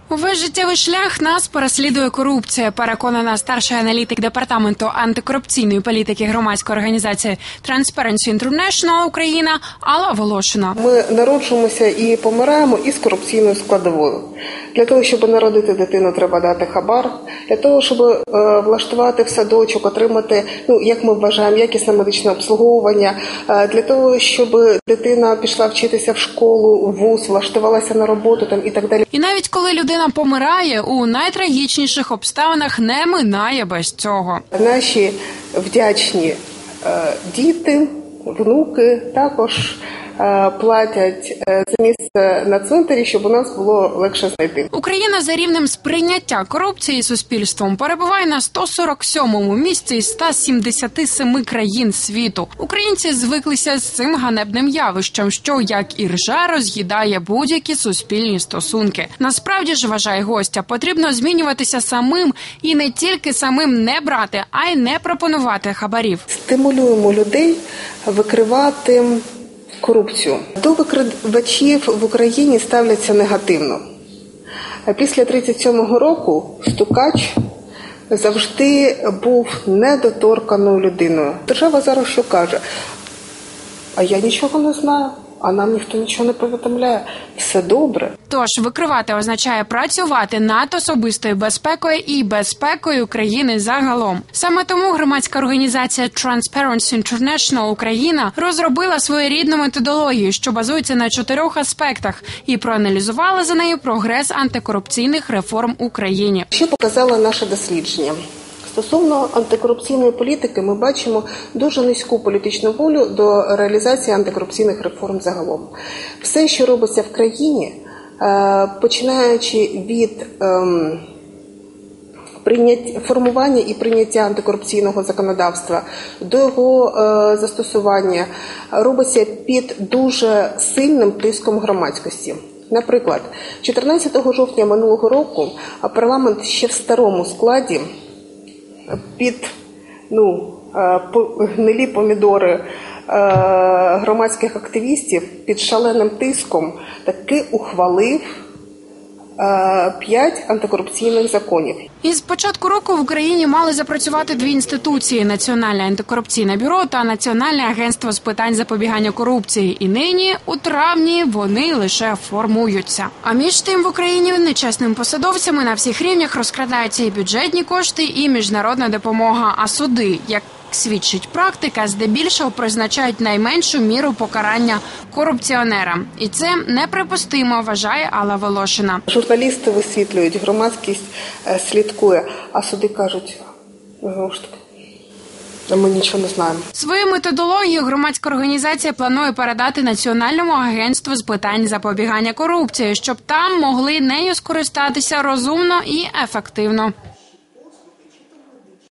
Увесь життєвий шлях нас переслідує корупція, переконана старший аналітик Департаменту антикорупційної політики громадської організації Transparency International Україна Алла Волошина. Ми народжуємося і помираємо із корупційною складовою. Для того, щоб народити дитину, треба дати хабар. Для того, щоб влаштувати в садочок, отримати, як ми вважаємо, якісне медичне обслуговування. Для того, щоб дитина пішла вчитися в школу, в вуз, влаштувалася на роботу і так далі. І навіть коли людина помирає, у найтрагічніших обставинах не минає без цього. Наші вдячні діти, внуки також платять за місце на цвинтарі, щоб у нас було легше знайти. Україна за рівнем сприйняття корупції суспільством перебуває на 147-му місці із 177 країн світу. Українці звиклися з цим ганебним явищем, що, як і ржа, роз'їдає будь-які суспільні стосунки. Насправді ж, вважає гостя, потрібно змінюватися самим і не тільки самим не брати, а й не пропонувати хабарів. Стимулюємо людей викривати корупцію. До викривачів в Україні ставляться негативно. Після 37-го року Стукач завжди був недоторканою людиною. Держава зараз що каже? А я нічого не знаю. А нам ніхто нічого не повідомляє. Все добре. Тож, викривати означає працювати над особистою безпекою і безпекою країни загалом. Саме тому громадська організація Transparency International Україна розробила своєрідну методологію, що базується на 4 аспектах, і проаналізувала за нею прогрес антикорупційних реформ в Україні. Що показало наше дослідження? Стосовно антикорупційної політики ми бачимо дуже низьку політичну волю до реалізації антикорупційних реформ загалом. Все, що робиться в країні, починаючи від формування і прийняття антикорупційного законодавства до його застосування, робиться під дуже сильним тиском громадськості. Наприклад, 14 жовтня минулого року парламент ще в старому складі під гнилі помідори громадських активістів під шаленим тиском таки ухвалив 5 антикорупційних законів. Із початку року в Україні мали запрацювати 2 інституції – Національне антикорупційне бюро та Національне агентство з питань запобігання корупції. І нині, у травні, вони лише формуються. А між тим в Україні нечесними посадовцями на всіх рівнях розкрадаються і бюджетні кошти, і міжнародна допомога. А суди, як свідчить практика, здебільшого призначають найменшу міру покарання корупціонерам. І це неприпустимо, вважає Алла Волошина. Журналісти висвітлюють, громадськість слідкує, а суди кажуть, знову ж таки, ми нічого не знаємо. Свою методологію громадська організація планує передати Національному агентству з питань запобігання корупції, щоб там могли нею скористатися розумно і ефективно.